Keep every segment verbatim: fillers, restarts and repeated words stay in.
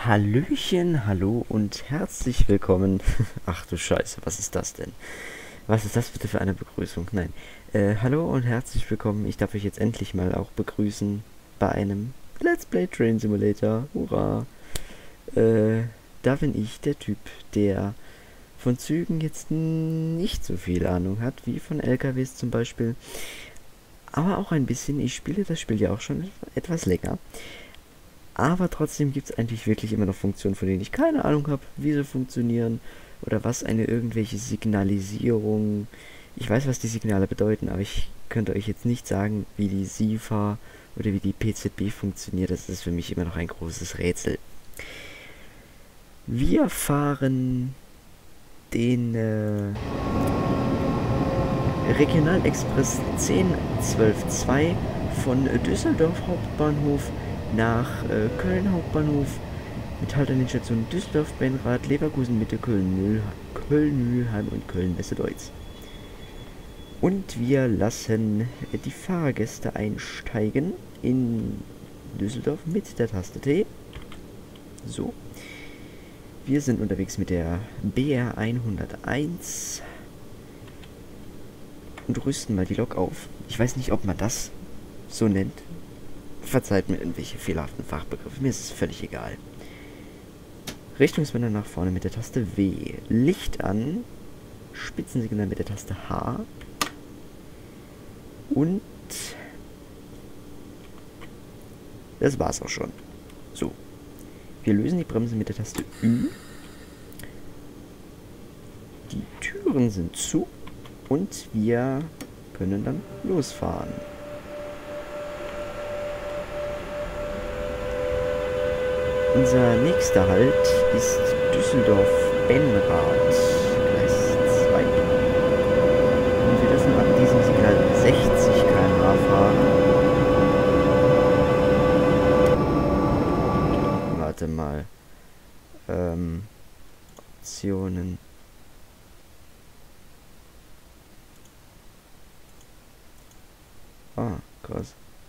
Hallöchen, hallo und herzlich willkommen. Ach du Scheiße, was ist das denn? Was ist das bitte für eine Begrüßung? Nein. Äh, hallo und herzlich willkommen. Ich darf euch jetzt endlich mal auch begrüßen bei einem Let's Play Train Simulator. Hurra! Äh, da bin ich, der Typ, der von Zügen jetzt nicht so viel Ahnung hat, wie von L K Ws zum Beispiel. Aber auch ein bisschen. Ich spiele das Spiel ja auch schon etwas länger. Aber trotzdem gibt es eigentlich wirklich immer noch Funktionen, von denen ich keine Ahnung habe, wie sie funktionieren oder was eine irgendwelche Signalisierung. Ich weiß, was die Signale bedeuten, aber ich könnte euch jetzt nicht sagen, wie die SIFA oder wie die P Z B funktioniert. Das ist für mich immer noch ein großes Rätsel. Wir fahren den äh, Regionalexpress zehn zwölf zwei von Düsseldorf Hauptbahnhof nach äh, Köln Hauptbahnhof mit Halt an den Stationen Düsseldorf, Benrath, Leverkusen, Mitte, Köln, Köln-Mühlheim und Köln-Messe-Deutz. Und wir lassen die Fahrgäste einsteigen in Düsseldorf mit der Taste T. So. Wir sind unterwegs mit der B R hunderteins und rüsten mal die Lok auf. Ich weiß nicht, ob man das so nennt. Verzeiht mir irgendwelche fehlerhaften Fachbegriffe, mir ist es völlig egal. Richtungswender nach vorne mit der Taste W. Licht an. Spitzensignal mit der Taste H. Und das war's auch schon. So. Wir lösen die Bremse mit der Taste Ü. Die Türen sind zu. Und wir können dann losfahren. Unser nächster Halt ist Düsseldorf-Benrath, Gleis zwei. Und wir dürfen ab diesem Signal sechzig Kilometer pro Stunde fahren. Warte mal. Ähm, Optionen. Ah, krass.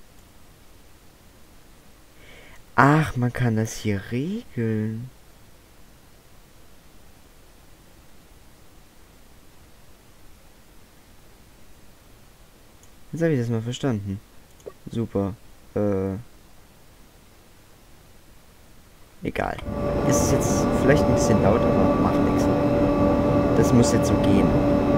Ach, man kann das hier regeln. Jetzt habe ich das mal verstanden. Super. Äh. Egal. Ist jetzt vielleicht ein bisschen laut, aber macht nichts. Das muss jetzt so gehen.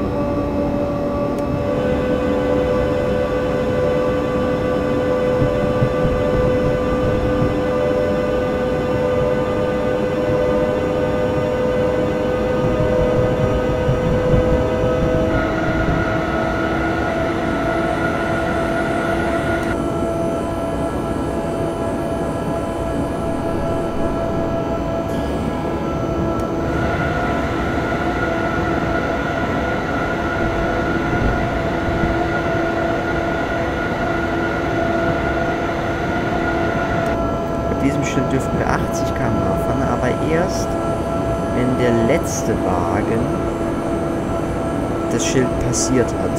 Dürften wir achtzig Kilometer pro Stunde fahren, aber erst, wenn der letzte Wagen das Schild passiert hat.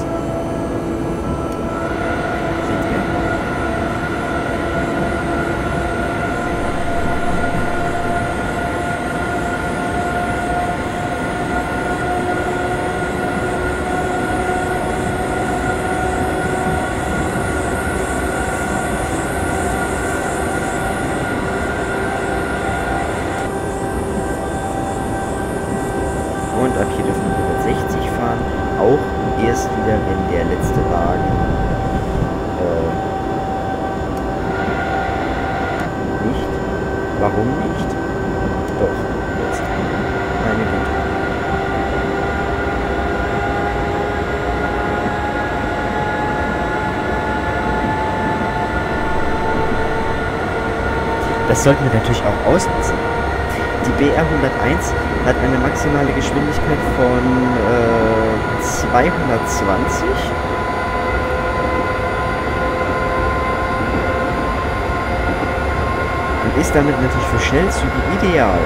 Seht ihr? Und ab hier dürfen wir hundertsechzig fahren. Auch erst wieder, wenn der letzte Wagen äh, nicht. Warum nicht? Doch, jetzt. Meine Güte. Das sollten wir natürlich auch ausnutzen. Die B R hunderteins hat eine maximale Geschwindigkeit von äh, zweihundertzwanzig. Und ist damit natürlich für Schnellzüge ideal.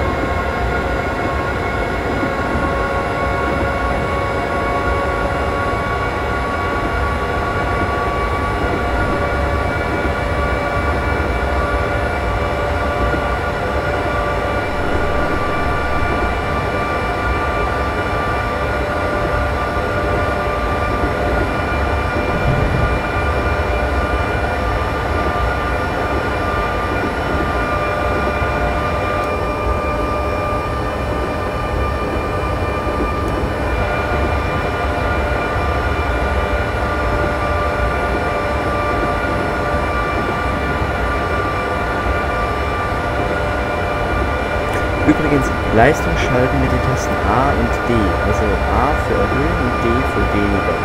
Übrigens, Leistung schalten mit den Tasten A und D. Also A für erhöhen und D für weniger.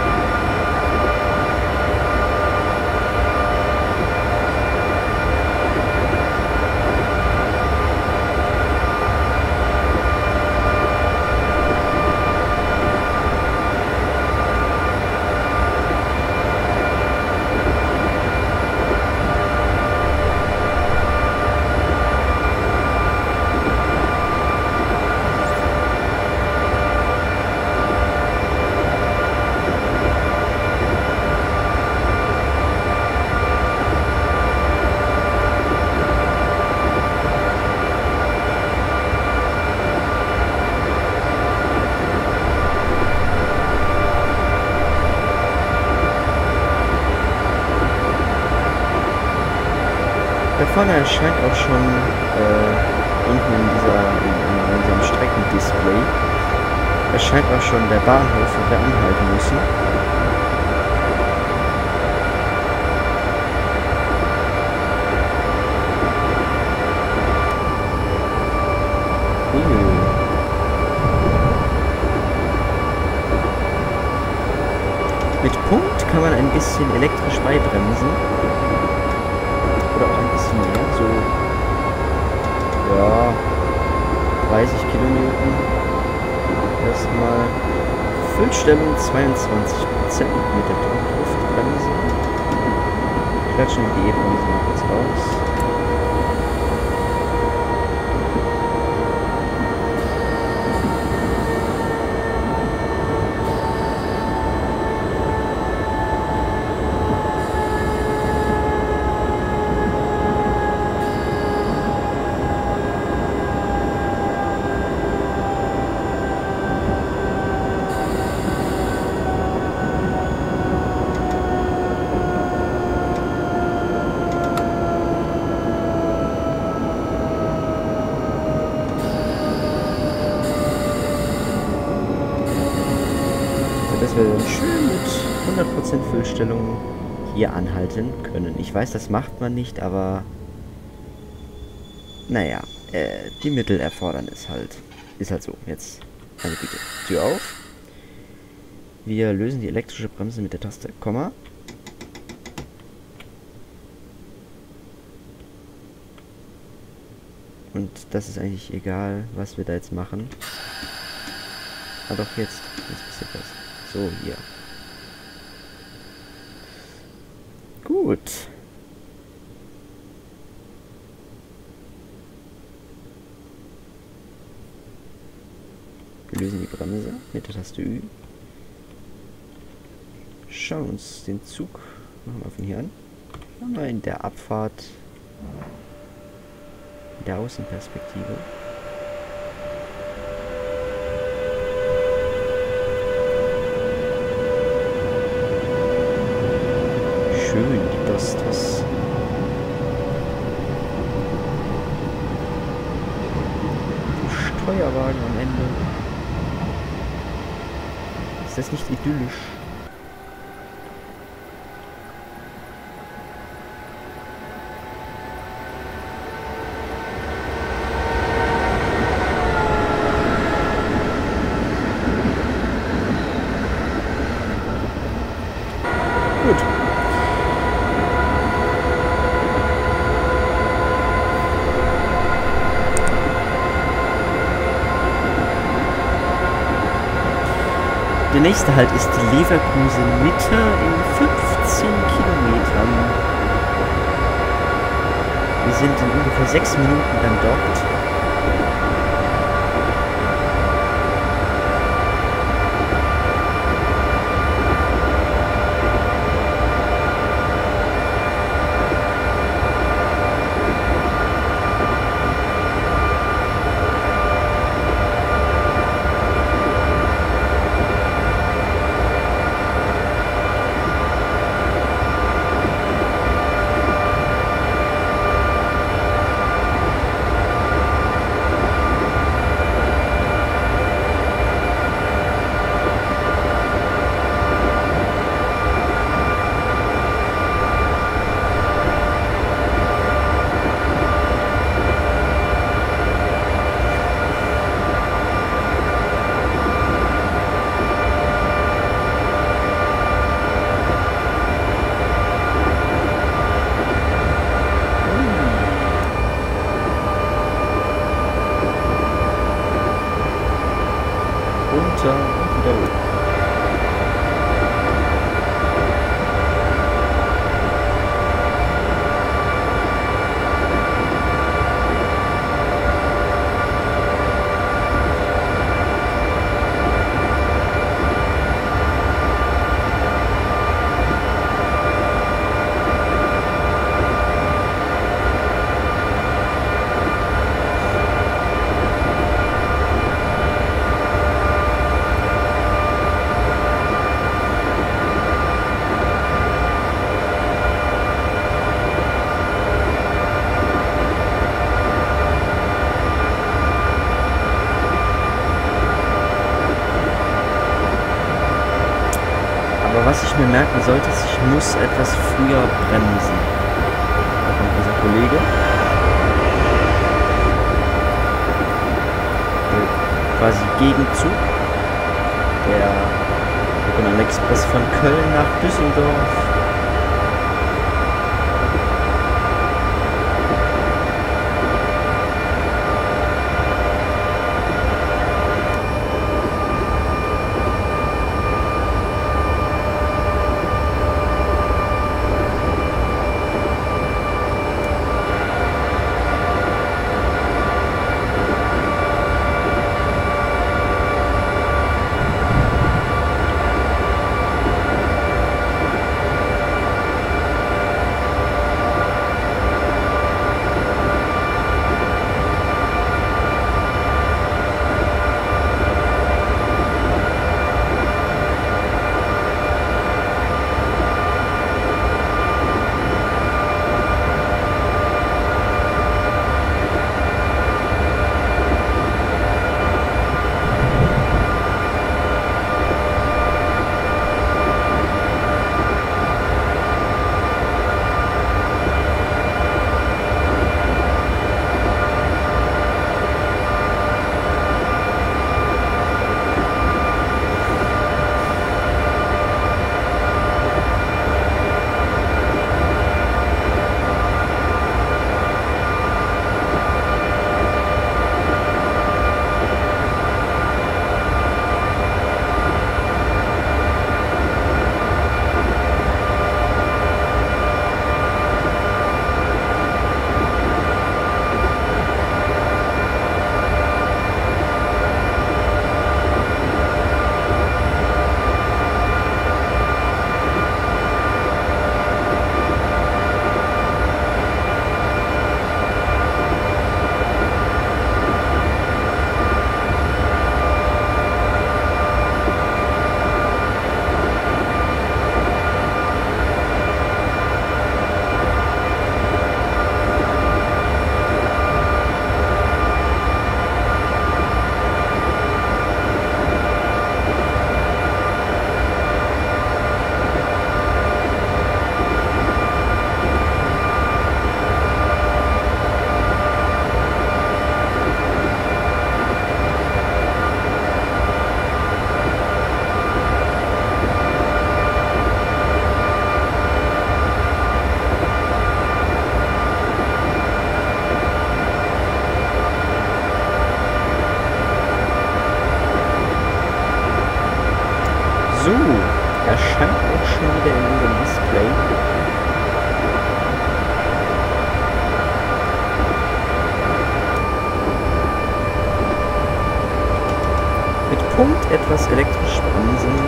Da vorne erscheint auch schon äh, unten in, dieser, in, in unserem Streckendisplay erscheint auch schon der Bahnhof, wo wir anhalten müssen. Uh. Mit Punkt kann man ein bisschen elektrisch beibremsen. Oder auch ein bisschen mehr, so ja, dreißig Kilometer. Erstmal Füllstellung zweiundzwanzig Prozent mit der Druckluftbremse. Klatschen wir die E-Bremse mal kurz raus. Dass wir dann schön mit hundert Prozent Füllstellung hier anhalten können. Ich weiß, das macht man nicht, aber naja, äh, die Mittel erfordern es halt. Ist halt so. Jetzt, meine Güte, Tür auf. Wir lösen die elektrische Bremse mit der Taste Komma. Und das ist eigentlich egal, was wir da jetzt machen. Ah doch, jetzt. Jetzt passiert was. So, hier. Gut. Wir lösen die Bremse mit der Taste Ü. Schauen uns den Zug nochmal von hier an. Schauen wir in der Abfahrt, in der Außenperspektive. Schön, die Dostos. Steuerwagen am Ende. Ist das nicht idyllisch? Gut. Der nächste Halt ist Leverkusen Mitte in fünfzehn Kilometern. Wir sind in ungefähr sechs Minuten dann dort. runter und wieder hoch. Was ich mir merken sollte, ist, ich muss etwas früher bremsen. Da kommt unser Kollege. Der quasi Gegenzug. Der Regional Express von Köln nach Düsseldorf. So, erscheint auch schon wieder in unserem Display. Mit Punkt etwas elektrisch bremsen.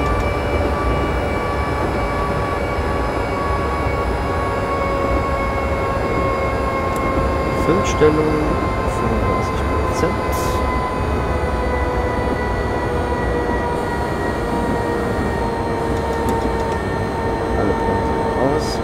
Füllstellung fünfunddreißig Prozent. Alle Bremsen aus.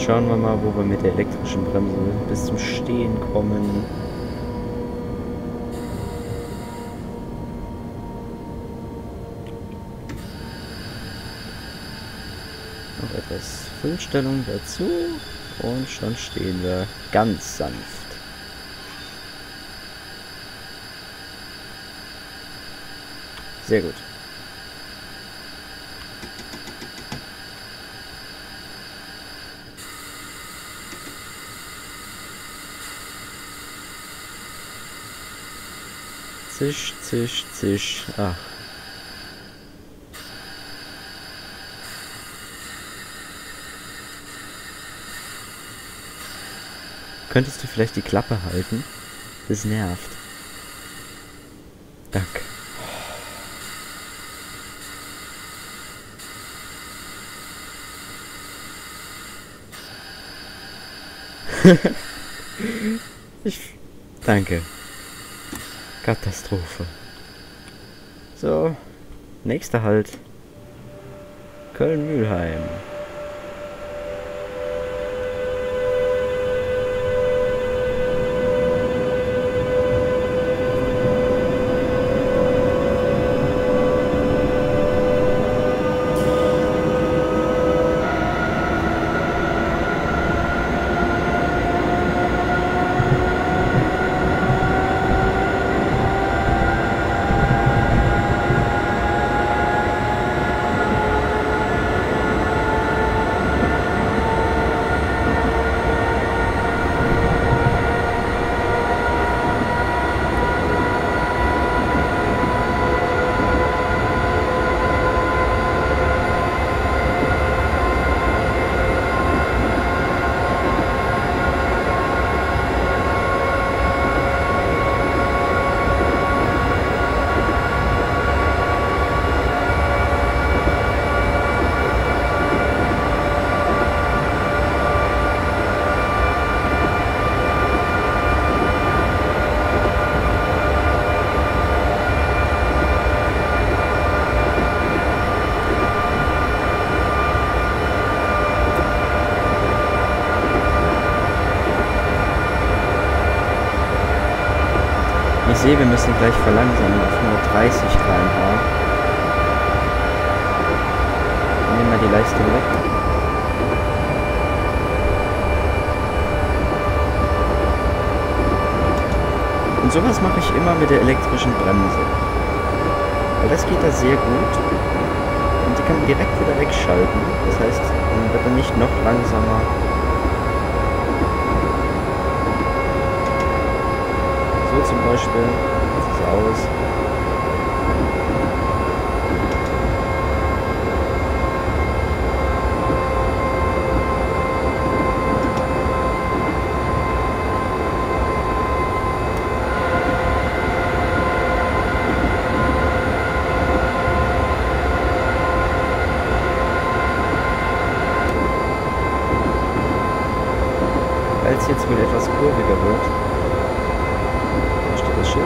schauen wir mal, wo wir mit der elektrischen Bremse bis zum Stehen kommen. Noch etwas Füllstellung dazu und schon stehen wir ganz sanft. Sehr gut. Zisch, zisch, zisch. Ach. Könntest du vielleicht die Klappe halten? Das nervt. Danke. ich... Danke. Katastrophe. So, nächster Halt. Köln-Mülheim. Ich sehe, wir müssen gleich verlangsamen auf hundertdreißig Kilometer pro Stunde. Nehmen wir die Leistung weg. Und sowas mache ich immer mit der elektrischen Bremse. Weil das geht da sehr gut. Und die kann man direkt wieder wegschalten. Das heißt, dann wird er nicht noch langsamer. So zum Beispiel, das ist aus. Weil es jetzt wohl etwas kurviger wird. Das Schild.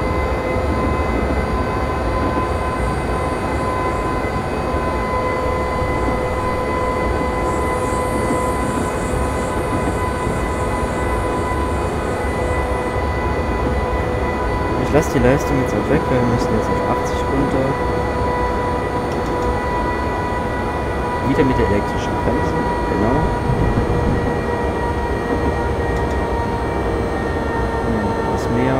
Ich lasse die Leistung jetzt auch weg, weil wir müssen jetzt auf achtzig runter. Wieder mit der elektrischen Bremse, genau. Hm, was mehr.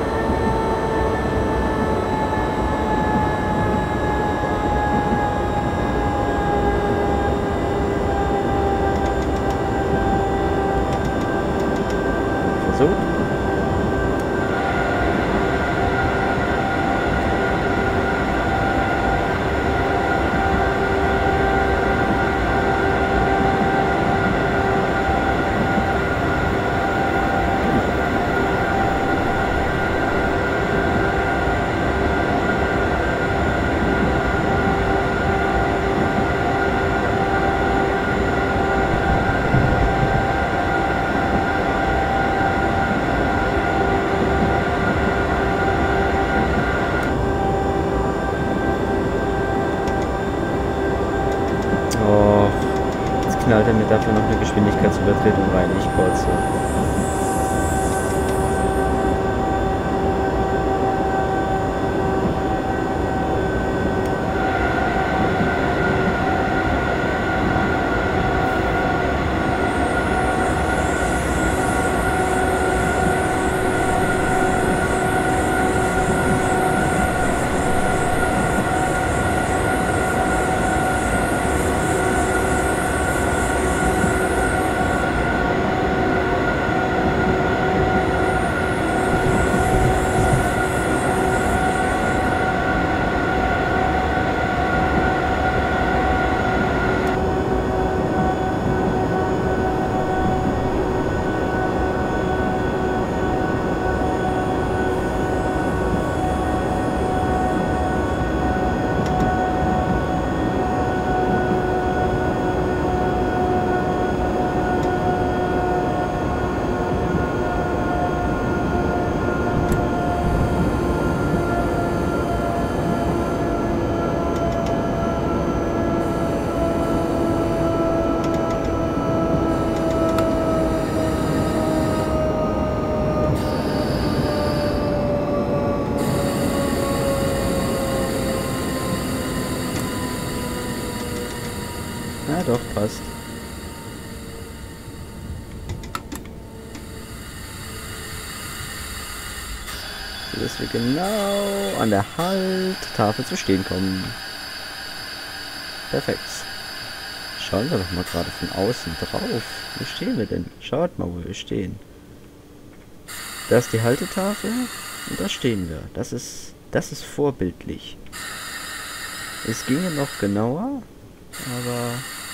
So. knallt er mir dafür noch eine Geschwindigkeitsübertretung rein, ich kotze. Ja, doch, passt. So, dass wir genau an der Halttafel zu stehen kommen. Perfekt. Schauen wir doch mal gerade von außen drauf. Wo stehen wir denn? Schaut mal, wo wir stehen. Da ist die Haltetafel und da stehen wir. Das ist, das ist vorbildlich. Es ginge noch genauer, aber...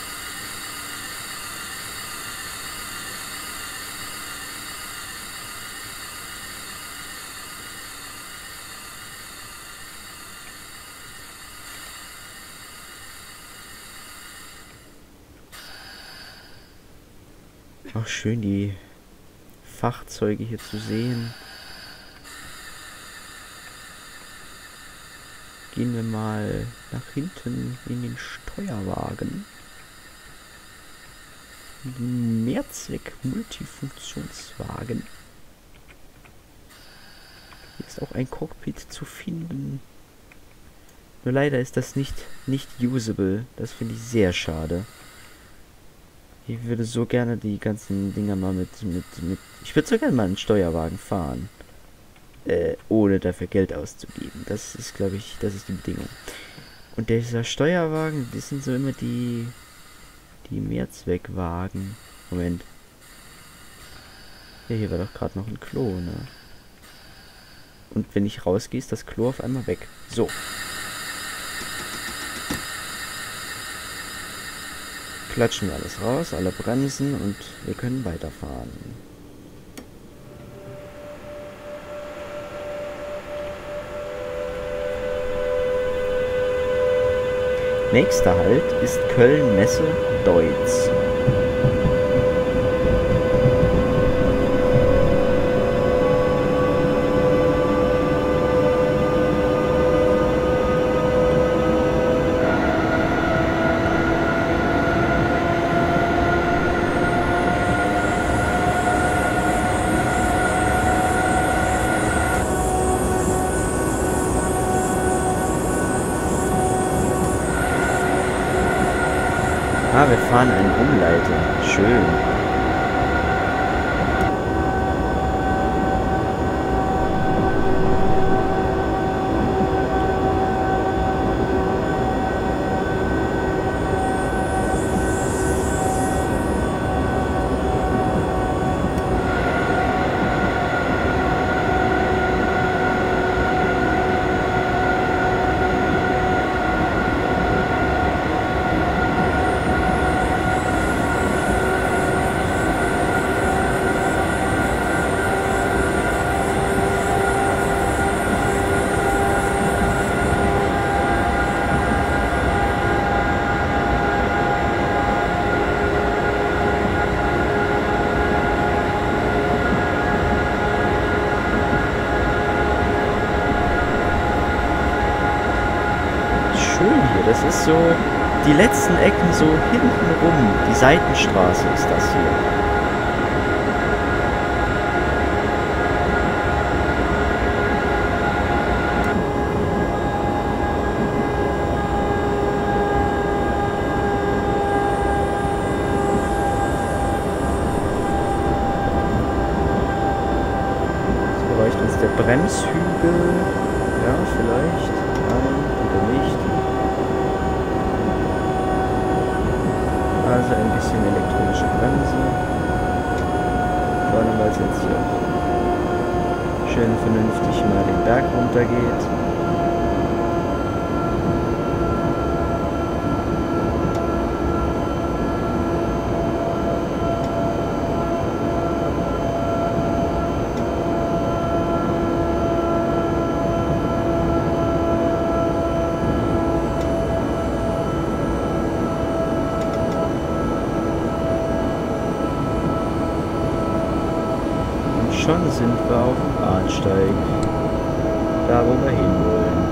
Auch schön, die Fahrzeuge hier zu sehen. Gehen wir mal nach hinten in den Steuerwagen. Den Mehrzweck-Multifunktionswagen. Hier ist auch ein Cockpit zu finden. Nur leider ist das nicht, nicht usable. Das finde ich sehr schade. Ich würde so gerne die ganzen Dinger mal mit, mit, mit... Ich würde so gerne mal einen Steuerwagen fahren. Äh, ohne dafür Geld auszugeben. Das ist, glaube ich, das ist die Bedingung. Und dieser Steuerwagen, das sind so immer die... Die Mehrzweckwagen. Moment. Ja, hier war doch gerade noch ein Klo, ne? Und wenn ich rausgehe, ist das Klo auf einmal weg. So. Klatschen wir alles raus, alle bremsen und wir können weiterfahren. Nächster Halt ist Köln-Messe-Deutz. Ah, wir fahren einen Umleiter. Schön. Das ist so, die letzten Ecken so hinten rum, die Seitenstraße ist das hier. Bremshügel, ja, vielleicht, nein, oder nicht. Also ein bisschen elektronische Bremse. Vor allem, weil es jetzt hier schön vernünftig mal den Berg runter geht. Schon sind wir auf dem Bahnsteig, da wo wir hinwollen.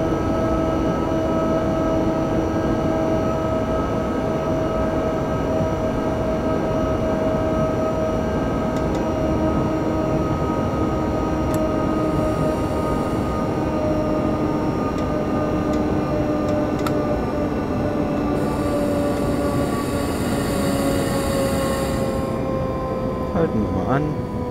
Halten wir mal an.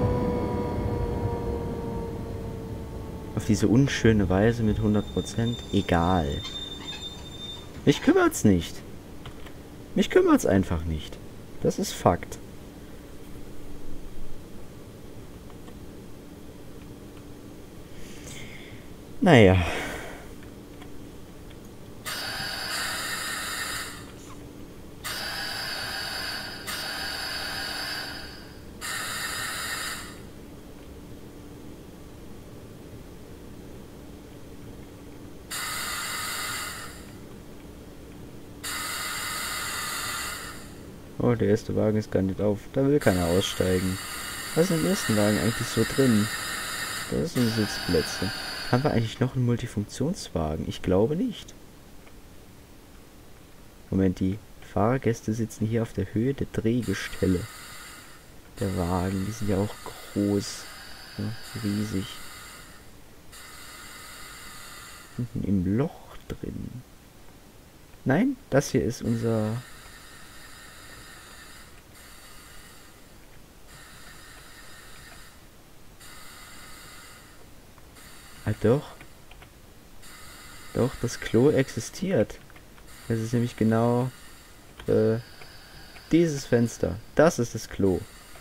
Auf diese unschöne Weise mit hundert Prozent. Egal. Mich kümmert's nicht. Mich kümmert's einfach nicht. Das ist Fakt. Naja. Oh, der erste Wagen ist gar nicht auf. Da will keiner aussteigen. Was ist im ersten Wagen eigentlich so drin? Das sind Sitzplätze. Haben wir eigentlich noch einen Multifunktionswagen? Ich glaube nicht. Moment, die Fahrgäste sitzen hier auf der Höhe der Drehgestelle. Der Wagen, die sind ja auch groß. Ja, riesig. Hinten im Loch drin. Nein, das hier ist unser... Ah, doch. Doch, das Klo existiert. Das ist nämlich genau äh, dieses Fenster. Das ist das Klo.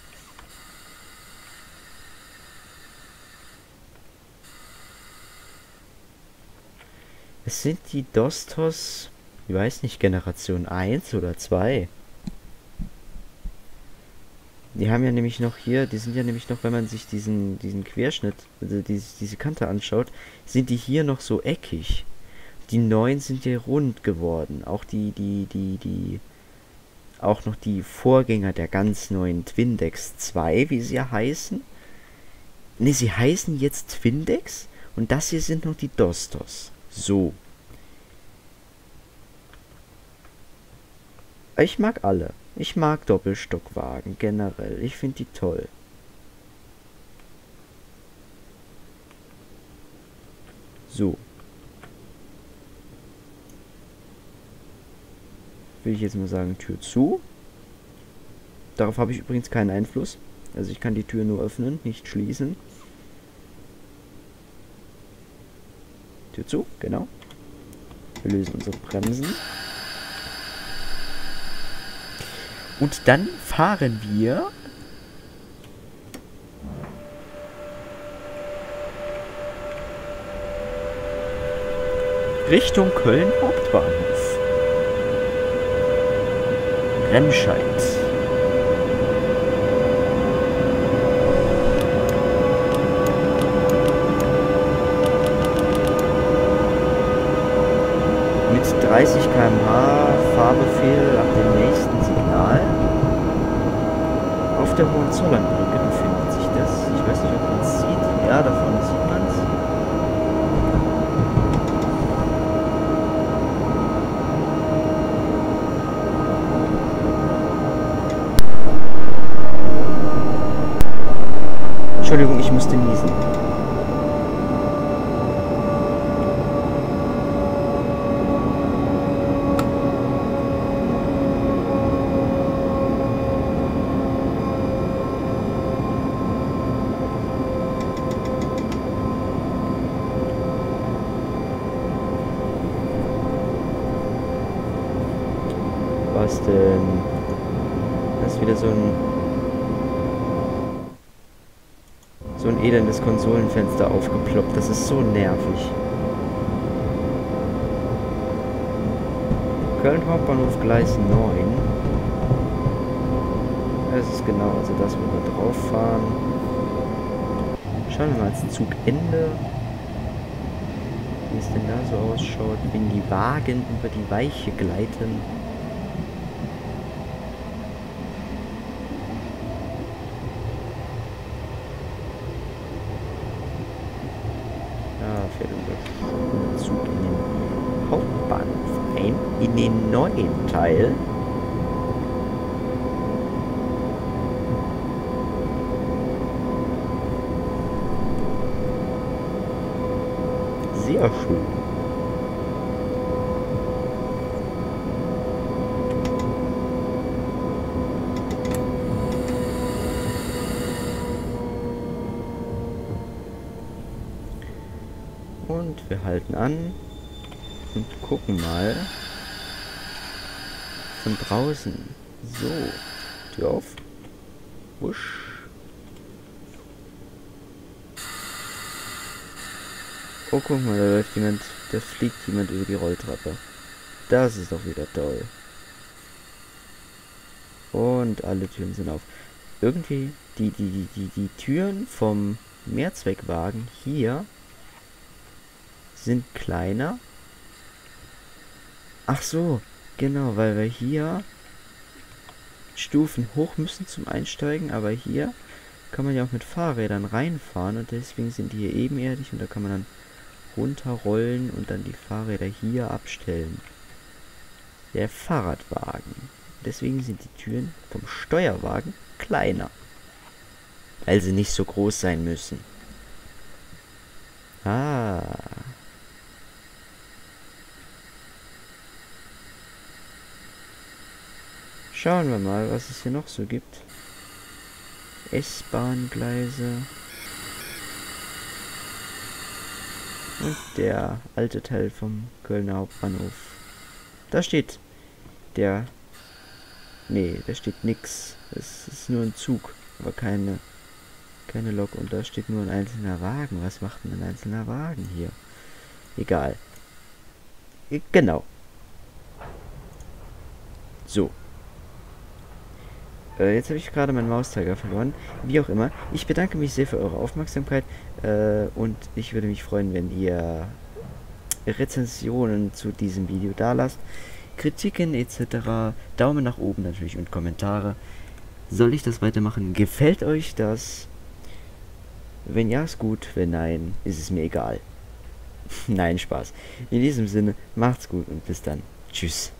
Es sind die Dostos, ich weiß nicht, Generation eins oder zwei. Die haben ja nämlich noch hier, die sind ja nämlich noch, wenn man sich diesen, diesen Querschnitt, also diese, diese Kante anschaut, sind die hier noch so eckig. Die neuen sind ja rund geworden. Auch die, die, die, die, auch noch die Vorgänger der ganz neuen Twindex zwei, wie sie ja heißen. Ne, sie heißen jetzt Twindex und das hier sind noch die Dostos. So. Ich mag alle. Ich mag Doppelstockwagen generell. Ich finde die toll. So. Will ich jetzt mal sagen, Tür zu. Darauf habe ich übrigens keinen Einfluss. Also ich kann die Tür nur öffnen, nicht schließen. Tür zu, genau. Wir lösen unsere Bremsen. Und dann fahren wir Richtung Köln Hauptbahnhof. Remscheid. Mit dreißig Kilometer pro Stunde Fahrbefehl ab dem nächsten Signal. Auf der Hohenzollernbrücke befindet sich das. Ich weiß nicht, ob man es sieht. Ja, da vorne sieht man es. Entschuldigung, ich musste niesen. Was denn? Das ist wieder so ein so ein elendes Konsolenfenster aufgeploppt. Das ist so nervig. Köln Hauptbahnhof Gleis neun. Das ist genau also das, wo wir drauf fahren. Schauen wir mal als Zugende, wie es denn da so ausschaut, wenn die Wagen über die Weiche gleiten. Da fährt unser Zug in den Hauptbahnhof ein, in den neuen Teil. Sehr schön. Und wir halten an und gucken mal von draußen. So, Tür auf. Wusch. Oh, guck mal, da läuft jemand, da fliegt jemand über die Rolltreppe. Das ist doch wieder toll. Und alle Türen sind auf. Irgendwie, die, die, die, die, die Türen vom Mehrzweckwagen hier sind kleiner. Ach so, genau, weil wir hier Stufen hoch müssen zum Einsteigen, aber hier kann man ja auch mit Fahrrädern reinfahren und deswegen sind die hier ebenerdig und da kann man dann runterrollen und dann die Fahrräder hier abstellen. Der Fahrradwagen. Deswegen sind die Türen vom Steuerwagen kleiner, weil sie nicht so groß sein müssen. Ah. Schauen wir mal, was es hier noch so gibt. S-Bahn-Gleise. Und der alte Teil vom Kölner Hauptbahnhof. Da steht der... Nee, da steht nix. Es ist nur ein Zug, aber keine, keine Lok. Und da steht nur ein einzelner Wagen. Was macht denn ein einzelner Wagen hier? Egal. Genau. So. Äh, jetzt habe ich gerade meinen Mauszeiger verloren. Wie auch immer. Ich bedanke mich sehr für eure Aufmerksamkeit. Äh, und ich würde mich freuen, wenn ihr Rezensionen zu diesem Video da lasst. Kritiken et cetera. Daumen nach oben natürlich und Kommentare. Soll ich das weitermachen? Gefällt euch das? Wenn ja, ist gut. Wenn nein, ist es mir egal. Nein, Spaß. In diesem Sinne, macht's gut und bis dann. Tschüss.